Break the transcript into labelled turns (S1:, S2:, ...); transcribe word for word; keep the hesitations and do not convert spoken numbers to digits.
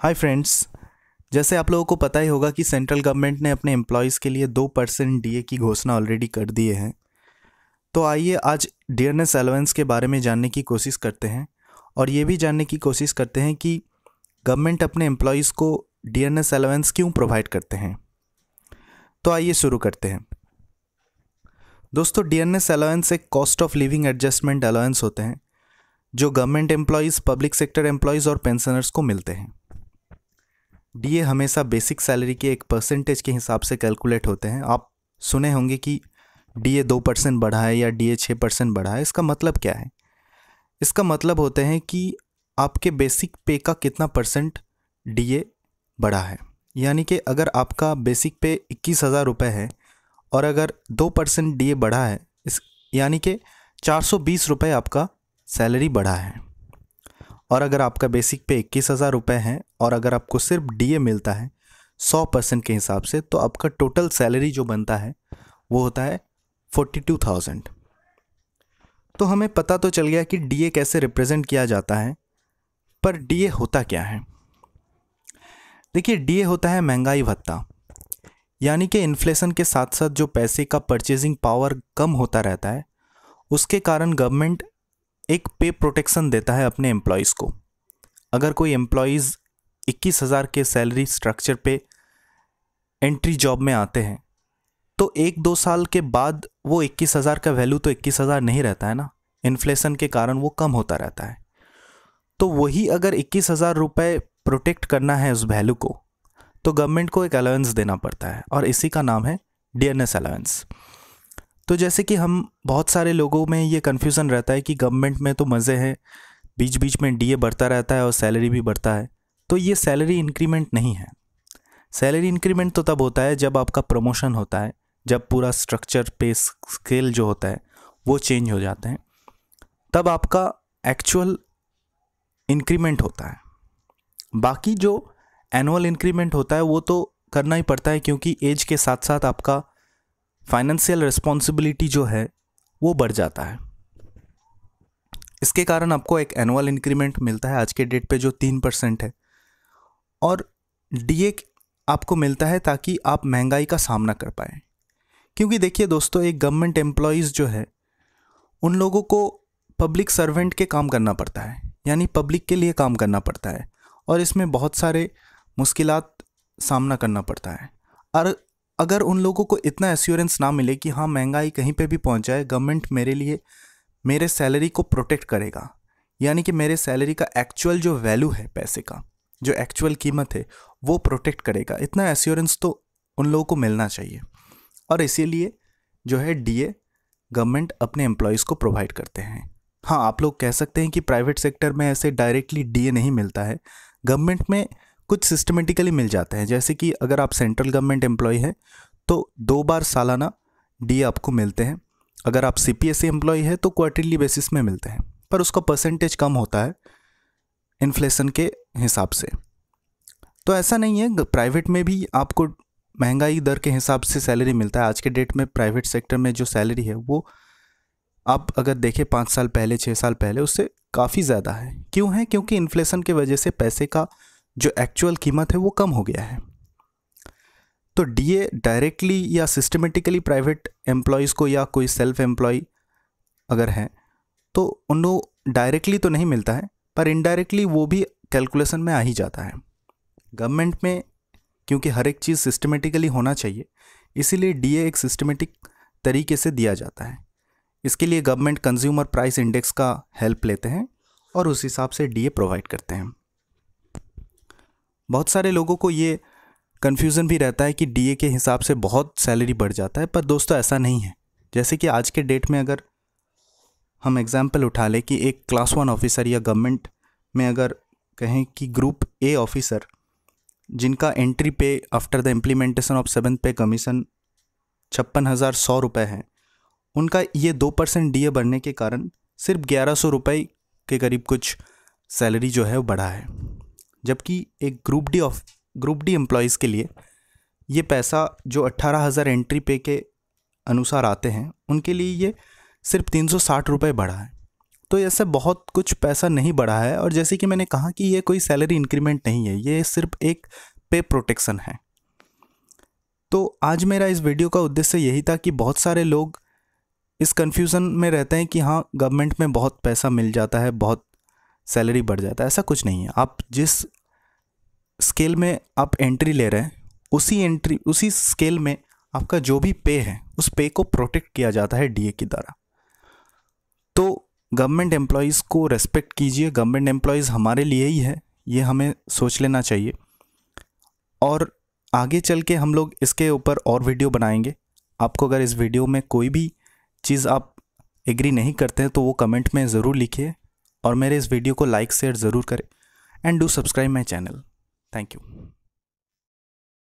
S1: Hi friends, जैसे आप लोगों को पता ही होगा कि सेंट्रल गवर्नमेंट ने अपने एम्प्लॉयज़ के लिए दो परसेंट डीए की घोषणा ऑलरेडी कर दिए हैं। तो आइए आज डियरनेस अलाउंस के बारे में जानने की कोशिश करते हैं और ये भी जानने की कोशिश करते हैं कि गवर्नमेंट अपने एम्प्लॉयज़ को डियरनेस अलाउंस क्यों प्रोवाइड करते हैं। तो आइए शुरू करते हैं। दोस्तों, डियरनेस अलाउंस एक cost of living adjustment allowance होते हैं जो government employees, public sector employees और पेंशनर्स को मिलते हैं। डीए हमेशा बेसिक सैलरी के एक परसेंटेज के हिसाब से कैलकुलेट होते हैं। आप सुने होंगे कि डीए दो परसेंट बढ़ा है या डीए छः परसेंट बढ़ा है। इसका मतलब क्या है? इसका मतलब होते हैं कि आपके बेसिक पे का कितना परसेंट डीए बढ़ा है। यानी कि अगर आपका बेसिक पे इक्कीस हज़ार रुपये है और अगर दो परसेंट डीए बढ़ा है, इस यानी कि चार सौ बीस रुपये आपका सैलरी बढ़ा है। और अगर आपका बेसिक पे इक्कीस हज़ार रुपये हैं और अगर आपको सिर्फ डीए मिलता है सौ परसेंट के हिसाब से, तो आपका टोटल सैलरी जो बनता है वो होता है फोर्टी टू थाउजेंड। तो हमें पता तो चल गया कि डीए कैसे रिप्रेजेंट किया जाता है, पर डीए होता क्या है? देखिए, डीए होता है महंगाई भत्ता। यानी कि इन्फ्लेशन के साथ साथ जो पैसे का परचेजिंग पावर कम होता रहता है, उसके कारण गवर्नमेंट एक पे प्रोटेक्शन देता है अपने एम्प्लॉयज़ को। अगर कोई एम्प्लॉयज़ इक्कीस हज़ार के सैलरी स्ट्रक्चर पे एंट्री जॉब में आते हैं, तो एक दो साल के बाद वो इक्कीस हज़ार का वैल्यू तो इक्कीस हज़ार नहीं रहता है ना, इन्फ्लेशन के कारण वो कम होता रहता है। तो वही अगर इक्कीस हज़ार रुपये प्रोटेक्ट करना है उस वैल्यू को, तो गवर्नमेंट को एक अलाउंस देना पड़ता है और इसी का नाम है डियरनेस अलाउंस। तो जैसे कि हम बहुत सारे लोगों में ये कन्फ्यूज़न रहता है कि गवर्नमेंट में तो मज़े हैं, बीच बीच में डीए बढ़ता रहता है और सैलरी भी बढ़ता है। तो ये सैलरी इंक्रीमेंट नहीं है। सैलरी इंक्रीमेंट तो तब होता है जब आपका प्रमोशन होता है, जब पूरा स्ट्रक्चर पे स्केल जो होता है वो चेंज हो जाते हैं, तब आपका एक्चुअल इंक्रीमेंट होता है। बाकी जो एनुअल इंक्रीमेंट होता है वो तो करना ही पड़ता है, क्योंकि एज के साथ साथ आपका फाइनेंशियल रिस्पॉन्सिबिलिटी जो है वो बढ़ जाता है। इसके कारण आपको एक एनुअल इंक्रीमेंट मिलता है आज के डेट पे जो तीन परसेंट है, और डीए आपको मिलता है ताकि आप महंगाई का सामना कर पाएँ। क्योंकि देखिए दोस्तों, एक गवर्नमेंट एम्प्लॉयज़ जो है उन लोगों को पब्लिक सर्वेंट के काम करना पड़ता है, यानी पब्लिक के लिए काम करना पड़ता है, और इसमें बहुत सारे मुश्किलात सामना करना पड़ता है। और अगर उन लोगों को इतना एश्योरेंस ना मिले कि हाँ, महंगाई कहीं पे भी पहुंच जाए, गवर्नमेंट मेरे लिए मेरे सैलरी को प्रोटेक्ट करेगा, यानी कि मेरे सैलरी का एक्चुअल जो वैल्यू है, पैसे का जो एक्चुअल कीमत है वो प्रोटेक्ट करेगा, इतना एश्योरेंस तो उन लोगों को मिलना चाहिए। और इसीलिए जो है डीए गवर्नमेंट अपने एम्प्लॉयज़ को प्रोवाइड करते हैं। हाँ, आप लोग कह सकते हैं कि प्राइवेट सेक्टर में ऐसे डायरेक्टली डीए नहीं मिलता है, गवर्नमेंट में कुछ सिस्टमेटिकली मिल जाते हैं। जैसे कि अगर आप सेंट्रल गवर्नमेंट एम्प्लॉय हैं तो दो बार सालाना डीए आपको मिलते हैं। अगर आप सीपीएससी एम्प्लॉय है तो क्वार्टरली बेसिस में मिलते हैं, पर उसका परसेंटेज कम होता है इन्फ्लेशन के हिसाब से। तो ऐसा नहीं है, प्राइवेट में भी आपको महंगाई दर के हिसाब से सैलरी मिलता है। आज के डेट में प्राइवेट सेक्टर में जो सैलरी है वो आप अगर देखें पाँच साल पहले, छः साल पहले, उससे काफ़ी ज़्यादा है। क्यों है? क्योंकि इन्फ्लेशन की वजह से पैसे का जो एक्चुअल कीमत है वो कम हो गया है। तो डीए डायरेक्टली या सिस्टमेटिकली प्राइवेट एम्प्लॉयज़ को या कोई सेल्फ एम्प्लॉय अगर है तो उन लोग डायरेक्टली तो नहीं मिलता है, पर इनडायरेक्टली वो भी कैलकुलेशन में आ ही जाता है। गवर्नमेंट में क्योंकि हर एक चीज़ सिस्टमेटिकली होना चाहिए, इसीलिए डीए एक सिस्टमेटिक तरीके से दिया जाता है। इसके लिए गवर्नमेंट कंज्यूमर प्राइस इंडेक्स का हेल्प लेते हैं और उस हिसाब से डीए प्रोवाइड करते हैं। बहुत सारे लोगों को ये कन्फ्यूज़न भी रहता है कि डीए के हिसाब से बहुत सैलरी बढ़ जाता है, पर दोस्तों ऐसा नहीं है। जैसे कि आज के डेट में अगर हम एग्जांपल उठा लें कि एक क्लास वन ऑफिसर या गवर्नमेंट में अगर कहें कि ग्रुप ए ऑफिसर जिनका entry pay after the implementation of seventh pay commission छप्पन हज़ार सौ रुपये है, उनका ये दो परसेंट डीए बढ़ने के कारण सिर्फ ग्यारह सौ रुपये के करीब कुछ सैलरी जो है वो बढ़ा है। जबकि एक group D of group D employees के लिए ये पैसा जो अट्ठारह हज़ार एंट्री पे के अनुसार आते हैं, उनके लिए ये सिर्फ तीन सौ साठ रुपये बढ़ा है। तो ऐसे बहुत कुछ पैसा नहीं बढ़ा है। और जैसे कि मैंने कहा कि ये कोई सैलरी इंक्रीमेंट नहीं है, ये सिर्फ एक पे प्रोटेक्शन है। तो आज मेरा इस वीडियो का उद्देश्य यही था कि बहुत सारे लोग इस कन्फ्यूज़न में रहते हैं कि हाँ गवर्नमेंट में बहुत पैसा मिल जाता है, बहुत सैलरी बढ़ जाता है। ऐसा कुछ नहीं है। आप जिस स्केल में आप एंट्री ले रहे हैं, उसी एंट्री उसी स्केल में आपका जो भी पे है, उस पे को प्रोटेक्ट किया जाता है डीए के द्वारा। तो गवर्नमेंट एम्प्लॉयज़ को रेस्पेक्ट कीजिए। गवर्नमेंट एम्प्लॉयज़ हमारे लिए ही है, ये हमें सोच लेना चाहिए। और आगे चल के हम लोग इसके ऊपर और वीडियो बनाएंगे। आपको अगर इस वीडियो में कोई भी चीज़ आप एग्री नहीं करते हैं तो वो कमेंट में ज़रूर लिखिए, और मेरे इस वीडियो को लाइक शेयर ज़रूर करें, and do subscribe my channel. Thank you.